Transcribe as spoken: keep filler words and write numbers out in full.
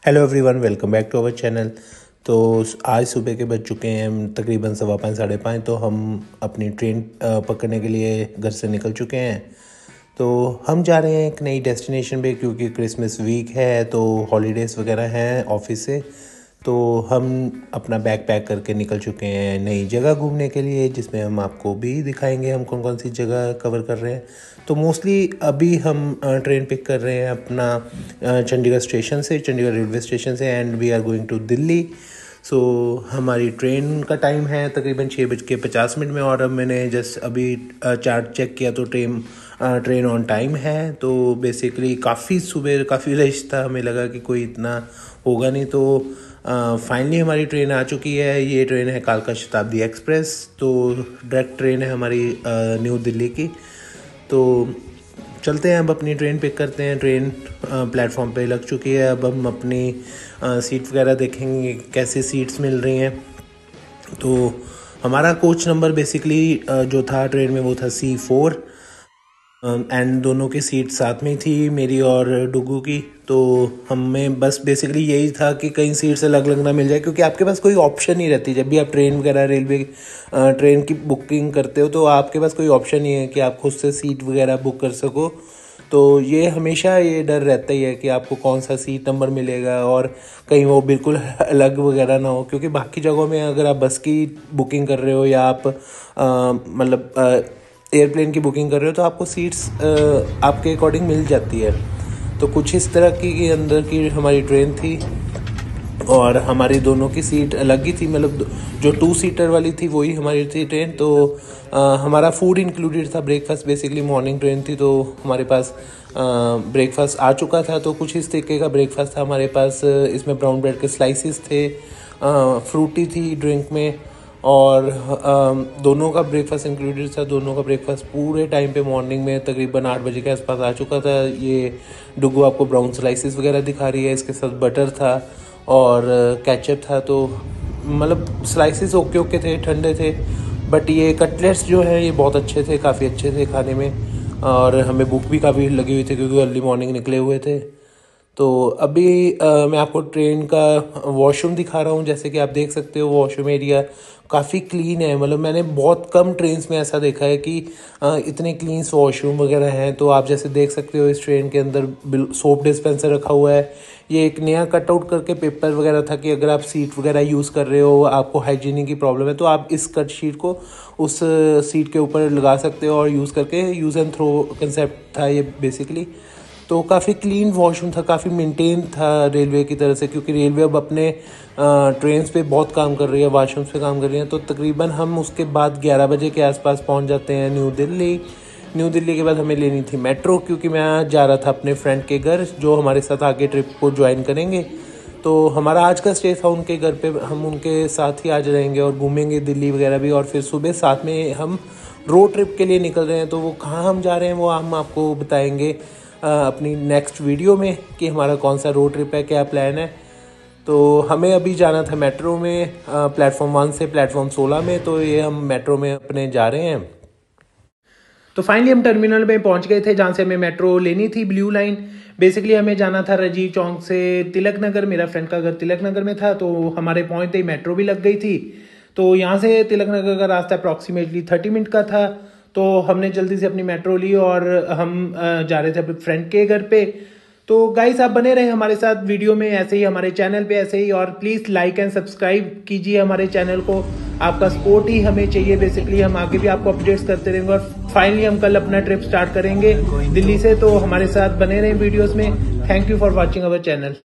Hello everyone, welcome back to our channel. तो आज सुबह के बज चुके हैं तकरीबन सवा पाँच साढ़े पाँच। तो हम अपनी ट्रेन पकड़ने के लिए घर से निकल चुके हैं। तो हम जा रहे हैं एक नई डेस्टिनेशन पे, क्योंकि क्रिसमस वीक है तो हॉलीडेज़ वगैरह हैं ऑफिस से। तो हम अपना बैग पैक करके निकल चुके हैं नई जगह घूमने के लिए, जिसमें हम आपको भी दिखाएंगे हम कौन कौन सी जगह कवर कर रहे हैं। तो मोस्टली अभी हम ट्रेन पिक कर रहे हैं अपना चंडीगढ़ स्टेशन से, चंडीगढ़ रेलवे स्टेशन से, and we are going to Delhi. So so, हमारी ट्रेन का टाइम है तकरीबन छः बज के पचास मिनट में, और अब मैंने जस्ट अभी चार्ट चेक किया तो ट्रेन ट्रेन ऑन टाइम है। तो बेसिकली काफ़ी सुबह काफ़ी रश था, हमें लगा कि कोई इतना होगा नहीं। तो फाइनली uh, हमारी ट्रेन आ चुकी है। ये ट्रेन है कालका शताब्दी एक्सप्रेस। तो डायरेक्ट ट्रेन है हमारी न्यू दिल्ली की। तो चलते हैं, अब अपनी ट्रेन पिक करते हैं। ट्रेन प्लेटफॉर्म पे लग चुकी है। अब हम अपनी आ, सीट वगैरह देखेंगे कैसे सीट्स मिल रही हैं। तो हमारा कोच नंबर बेसिकली जो था ट्रेन में वो था सी फोर, एंड दोनों की सीट साथ में थी, मेरी और डुगू की। तो हमें बस बेसिकली यही था कि कहीं सीट्स अलग अलग ना मिल जाए, क्योंकि आपके पास कोई ऑप्शन नहीं रहती। जब भी आप ट्रेन वगैरह रेलवे ट्रेन की बुकिंग करते हो तो आपके पास कोई ऑप्शन नहीं है कि आप खुद से सीट वगैरह बुक कर सको। तो ये हमेशा ये डर रहता ही है कि आपको कौन सा सीट नंबर मिलेगा और कहीं वो बिल्कुल अलग वगैरह ना हो। क्योंकि बाकी जगहों में अगर आप बस की बुकिंग कर रहे हो या आप मतलब एयरप्लेन की बुकिंग कर रहे हो तो आपको सीट्स आपके अकॉर्डिंग मिल जाती है। तो कुछ इस तरह की के अंदर की हमारी ट्रेन थी, और हमारी दोनों की सीट अलग ही थी। मतलब जो टू सीटर वाली थी वही हमारी थी ट्रेन। तो आ, हमारा फूड इंक्लूडेड था, ब्रेकफास्ट। बेसिकली मॉर्निंग ट्रेन थी तो हमारे पास ब्रेकफास्ट आ चुका था। तो कुछ इस तरीके का ब्रेकफास्ट था हमारे पास। इसमें ब्राउन ब्रेड के स्लाइसिस थे, फ्रूटी थी ड्रिंक में, और आ, दोनों का ब्रेकफास्ट इंक्लूडेड था। दोनों का ब्रेकफास्ट पूरे टाइम पे मॉर्निंग में तकरीबन आठ बजे के आसपास आ चुका था। ये डुगू आपको ब्राउन स्लाइसिस वगैरह दिखा रही है, इसके साथ बटर था और केचप था। तो मतलब स्लाइसिस ओके ओके थे, ठंडे थे। बट ये कटलेट्स जो है ये बहुत अच्छे थे, काफ़ी अच्छे थे खाने में, और हमें भूख भी काफ़ी लगी हुई थी क्योंकि अर्ली मॉर्निंग निकले हुए थे। तो अभी आ, मैं आपको ट्रेन का वॉशरूम दिखा रहा हूँ। जैसे कि आप देख सकते हो वॉशरूम एरिया काफ़ी क्लीन है। मतलब मैंने बहुत कम ट्रेन्स में ऐसा देखा है कि आ, इतने क्लीन वॉशरूम वगैरह हैं। तो आप जैसे देख सकते हो इस ट्रेन के अंदर सोप डिस्पेंसर रखा हुआ है। ये एक नया कटआउट करके पेपर वगैरह था कि अगर आप सीट वगैरह यूज़ कर रहे हो, आपको हाइजीनिक की प्रॉब्लम है, तो आप इस कट शीट को उस सीट के ऊपर लगा सकते हो और यूज़ करके यूज़ एंड थ्रो कंसेप्ट था ये बेसिकली। तो काफ़ी क्लीन वॉशरूम था, काफ़ी मेंटेन था रेलवे की तरफ से, क्योंकि रेलवे अब अपने ट्रेन्स पे बहुत काम कर रही है, वॉशरूम्स पे काम कर रही है। तो तकरीबन हम उसके बाद ग्यारह बजे के आसपास पहुंच जाते हैं न्यू दिल्ली। न्यू दिल्ली के बाद हमें लेनी थी मेट्रो, क्योंकि मैं जा रहा था अपने फ्रेंड के घर जो हमारे साथ आगे ट्रिप को ज्वाइन करेंगे। तो हमारा आज का स्टे था उनके घर पे, हम उनके साथ ही आज रहेंगे और घूमेंगे दिल्ली वगैरह भी। और फिर सुबह साथ में हम रोड ट्रिप के लिए निकल रहे हैं। तो वो कहाँ हम जा रहे हैं वो हम आपको बताएंगे अपनी नेक्स्ट वीडियो में कि हमारा कौन सा रोड ट्रिप है, क्या प्लान है। तो हमें अभी जाना था मेट्रो में, प्लेटफॉर्म वन से प्लेटफॉर्म सोलह में। तो ये हम मेट्रो में अपने जा रहे हैं। तो फाइनली हम टर्मिनल में पहुंच गए थे जहाँ से हमें मेट्रो लेनी थी, ब्लू लाइन। बेसिकली हमें जाना था राजीव चौक से तिलक नगर। मेरा फ्रेंड का घर तिलक नगर में था, तो हमारे पहुंचते ही मेट्रो भी लग गई थी। तो यहाँ से तिलक नगर का रास्ता अप्रॉक्सीमेटली थर्टी मिनट का था। तो हमने जल्दी से अपनी मेट्रो ली और हम जा रहे थे अपने फ्रेंड के घर पे। तो गाइस आप बने रहे हमारे साथ वीडियो में ऐसे ही, हमारे चैनल पे ऐसे ही, और प्लीज़ लाइक एंड सब्सक्राइब कीजिए हमारे चैनल को। आपका सपोर्ट ही हमें चाहिए। बेसिकली हम आगे भी आपको अपडेट्स करते रहेंगे। और फाइनली हम कल अपना ट्रिप स्टार्ट करेंगे दिल्ली से। तो हमारे साथ बने रहे वीडियोज़ में। Thank you for watching our channel.